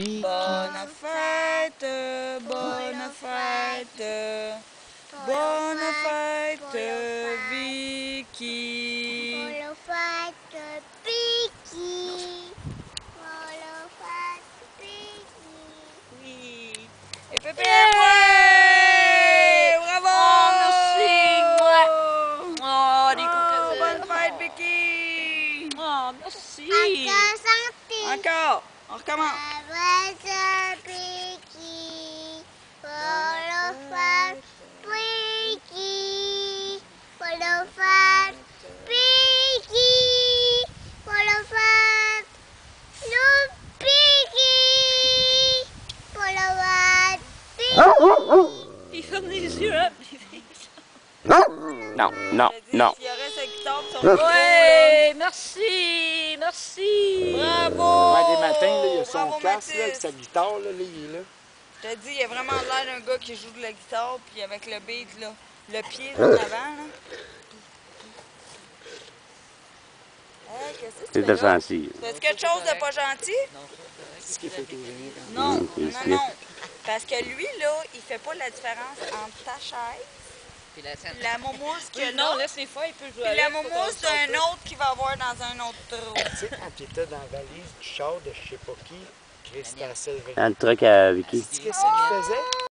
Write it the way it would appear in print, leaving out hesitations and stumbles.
Bonne fête, bonne fête, bonne fête, Vicky. Bonne fête, Vicky. Bonne fête, Vicky. Oui. Et Pépé, ouais! Bravo! Oh, merci! Oh, des Bonne fête, Vicky! Oh, merci! Encore santé. Encore! On recommence! Bonne fête, Vicky. Bonne fête, Vicky. Bonne fête, Vicky. Bonne fête, Vicky. Bonne fête, Il ferme les yeux, hein? Non, non, non. S'il y aurait sa guitare pis son Ouais, merci, merci. Bravo! Des matins, là, il a son Bravo, casque là, avec Mathis. sa guitare, là, il est là. Je te dis, il a vraiment l'air d'un gars qui joue de la guitare, puis avec le beat, là, le pied en avant, là. Hey, qu'est-ce que tu C'est fais là? offensif. Fais-tu quelque chose de pas gentil? C'est ce qu'il fait toujours. Non, c'est non, ce non. Parce que lui, là, il fait pas la différence entre ta chaise, la moumouse qu'il y a Non, là, laisse les fois, il peut jouer puis la avec, moumouse d'un autre qu'il va avoir dans un autre trou. Tu sais, quand tu étais dans la valise du char de je sais pas qui, Chris, c'était assez. Dans le truc à Vicky. Qu'est-ce qu'il faisait?